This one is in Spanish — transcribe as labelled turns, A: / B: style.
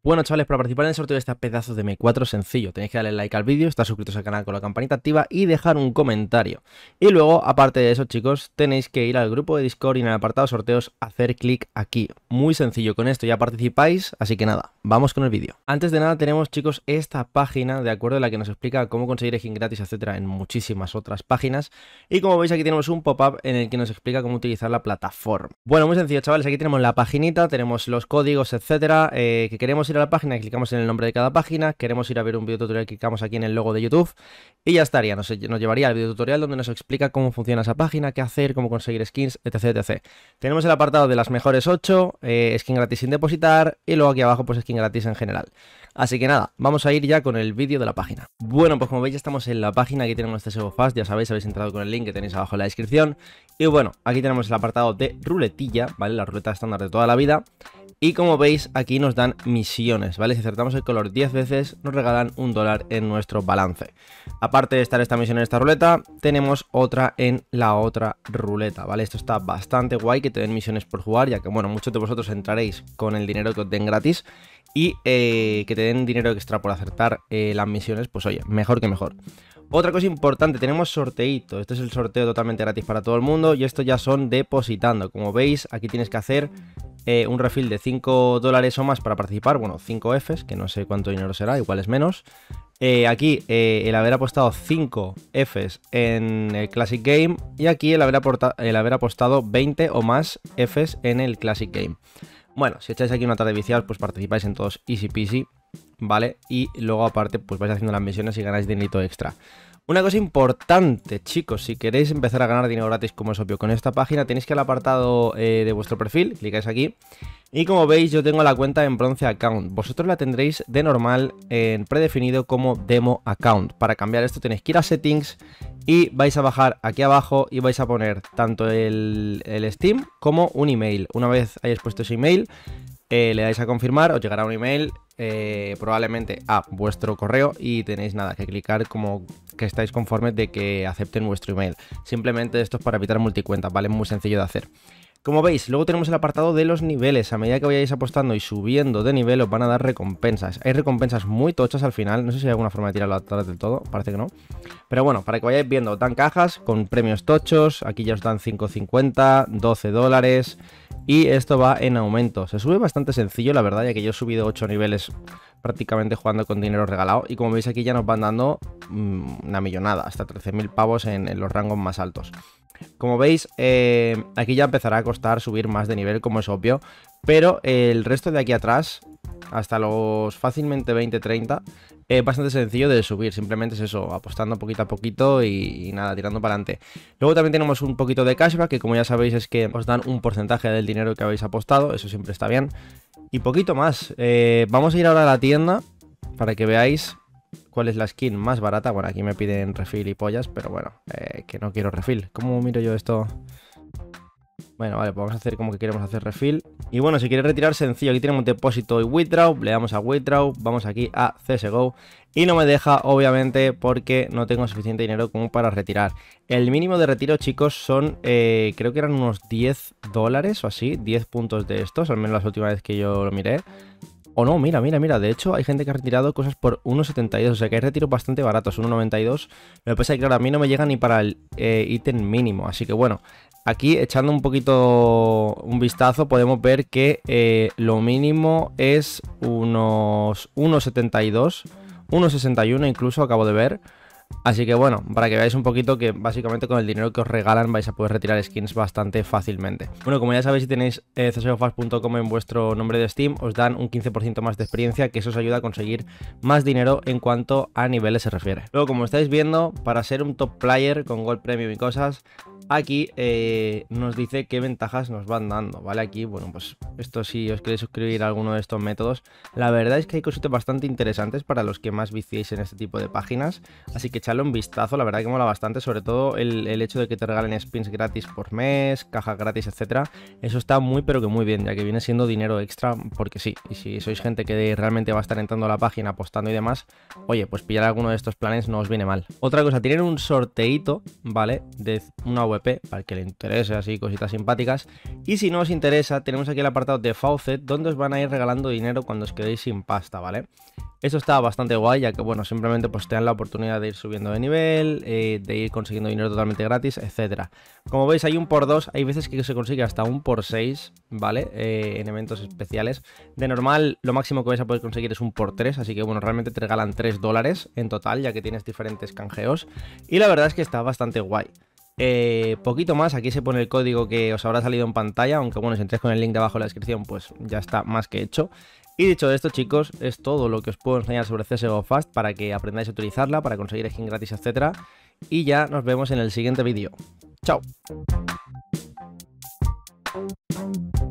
A: Bueno, chavales, para participar en el sorteo de este pedazo de M4 sencillo, tenéis que darle like al vídeo, estar suscritos al canal con la campanita activa y dejar un comentario. Y luego, aparte de eso, chicos, tenéis que ir al grupo de Discord y en el apartado sorteos hacer clic aquí. Muy sencillo, con esto ya participáis, así que nada, vamos con el vídeo. Antes de nada tenemos, chicos, esta página, de acuerdo, en la que nos explica cómo conseguir skin gratis, etcétera, en muchísimas otras páginas. Y como veis, aquí tenemos un pop-up en el que nos explica cómo utilizar la plataforma. Bueno, muy sencillo, chavales, aquí tenemos la paginita, tenemos los códigos, etcétera, que queremos ir a la página, clicamos en el nombre de cada página, queremos ir a ver un video tutorial, clicamos aquí en el logo de YouTube y ya estaría, nos llevaría al video tutorial donde nos explica cómo funciona esa página, qué hacer, cómo conseguir skins, etc, etc. Tenemos el apartado de las mejores 8, skin gratis sin depositar y luego aquí abajo pues skin gratis en general. Así que nada, vamos a ir ya con el vídeo de la página. Bueno, pues como veis ya estamos en la página, aquí tenemos CSGO Fast, ya sabéis, habéis entrado con el link que tenéis abajo en la descripción. Y bueno, aquí tenemos el apartado de ruletilla, ¿vale? La ruleta estándar de toda la vida. Y como veis, aquí nos dan misiones, ¿vale? Si acertamos el color 10 veces, nos regalan $1 en nuestro balance. Aparte de estar esta misión en esta ruleta, tenemos otra en la otra ruleta, ¿vale? Esto está bastante guay, que te den misiones por jugar, ya que, bueno, muchos de vosotros entraréis con el dinero que os den gratis. Y que te den dinero extra por acertar las misiones, pues oye, mejor que mejor. Otra cosa importante, tenemos sorteito. Este es el sorteo totalmente gratis para todo el mundo y estos ya son depositando. Como veis, aquí tienes que hacer un refill de $5 o más para participar. Bueno, 5 Fs, que no sé cuánto dinero será, igual es menos. Aquí el haber apostado 5 Fs en el Classic Game y aquí el haber apostado 20 o más Fs en el Classic Game. Bueno, si echáis aquí una tarde viciados, pues participáis en todos easy peasy, ¿vale? Y luego aparte, pues vais haciendo las misiones y ganáis dinerito extra. Una cosa importante, chicos, si queréis empezar a ganar dinero gratis, como es obvio con esta página, tenéis que ir al apartado de vuestro perfil, clicáis aquí. Y como veis, yo tengo la cuenta en bronce account. Vosotros la tendréis de normal en predefinido como demo account. Para cambiar esto tenéis que ir a settings y vais a bajar aquí abajo y vais a poner tanto el Steam como un email. Una vez hayáis puesto ese email, le dais a confirmar, os llegará un email probablemente a vuestro correo y tenéis nada que clicar como que estáis conformes de que acepten vuestro email. Simplemente esto es para evitar multicuentas, ¿vale? Muy sencillo de hacer. Como veis, luego tenemos el apartado de los niveles. A medida que vayáis apostando y subiendo de nivel os van a dar recompensas. Hay recompensas muy tochas al final. No sé si hay alguna forma de tirarlo atrás del todo, parece que no. Pero bueno, para que vayáis viendo, dan cajas con premios tochos. Aquí ya os dan 5,50, $12. Y esto va en aumento. Se sube bastante sencillo, la verdad, ya que yo he subido 8 niveles prácticamente jugando con dinero regalado. Y como veis aquí ya nos van dando una millonada, hasta 13.000 pavos en los rangos más altos. Como veis, aquí ya empezará a costar subir más de nivel, como es obvio. Pero el resto de aquí atrás, hasta los fácilmente 20-30, es bastante sencillo de subir. Simplemente es eso, apostando poquito a poquito y nada, tirando para adelante. Luego también tenemos un poquito de cashback, que como ya sabéis es que os dan un porcentaje del dinero que habéis apostado. Eso siempre está bien. Y poquito más. Vamos a ir ahora a la tienda para que veáis cuál es la skin más barata. Bueno, aquí me piden refill y pollas, pero bueno, que no quiero refill. ¿Cómo miro yo esto? Bueno, vale, pues vamos a hacer como que queremos hacer refill. Y bueno, si quieres retirar, sencillo, aquí tenemos depósito y withdraw. Le damos a withdraw, vamos aquí a CSGO. Y no me deja, obviamente, porque no tengo suficiente dinero como para retirar. El mínimo de retiro, chicos, son, creo que eran unos $10 o así, 10 puntos de estos, al menos la última vez que yo lo miré. O no, mira, de hecho hay gente que ha retirado cosas por 1,72, o sea que hay retiros bastante baratos, 1,92. Lo que pasa es que claro, a mí no me llega ni para el ítem mínimo, así que bueno, aquí echando un poquito un vistazo podemos ver que lo mínimo es unos 1,72, 1,61 incluso acabo de ver. Así que bueno, para que veáis un poquito que básicamente con el dinero que os regalan vais a poder retirar skins bastante fácilmente. Bueno, como ya sabéis, si tenéis csgofast.com en vuestro nombre de Steam, os dan un 15% más de experiencia, que eso os ayuda a conseguir más dinero en cuanto a niveles se refiere. Luego, como estáis viendo, para ser un top player con Gold Premium y cosas, aquí nos dice qué ventajas nos van dando, ¿vale? Aquí, bueno, pues esto si os queréis suscribir a alguno de estos métodos, la verdad es que hay cositas bastante interesantes para los que más viciéis en este tipo de páginas, así que echarle un vistazo, la verdad que mola bastante, sobre todo el hecho de que te regalen spins gratis por mes, cajas gratis, etcétera. Eso está muy pero que muy bien, ya que viene siendo dinero extra, porque sí, y si sois gente que realmente va a estar entrando a la página, apostando y demás, oye, pues pillar alguno de estos planes no os viene mal. Otra cosa, tienen un sorteito, ¿vale? De una VP, para el que le interese, así, cositas simpáticas. Y si no os interesa, tenemos aquí el apartado de Faucet, donde os van a ir regalando dinero cuando os quedéis sin pasta, ¿vale? Eso está bastante guay, ya que, bueno, simplemente pues te dan la oportunidad de ir subiendo de nivel, de ir consiguiendo dinero totalmente gratis, etcétera. Como veis, hay un por 2, hay veces que se consigue hasta un por 6, ¿vale? En eventos especiales. De normal, lo máximo que vais a poder conseguir es un por 3, así que, bueno, realmente te regalan $3 en total, ya que tienes diferentes canjeos. Y la verdad es que está bastante guay. Poquito más, aquí se pone el código que os habrá salido en pantalla, aunque bueno, si entráis con el link de abajo en la descripción, pues ya está más que hecho. Y dicho esto, chicos, es todo lo que os puedo enseñar sobre CSGO Fast para que aprendáis a utilizarla, para conseguir skin gratis, etcétera. Y ya nos vemos en el siguiente vídeo. ¡Chao!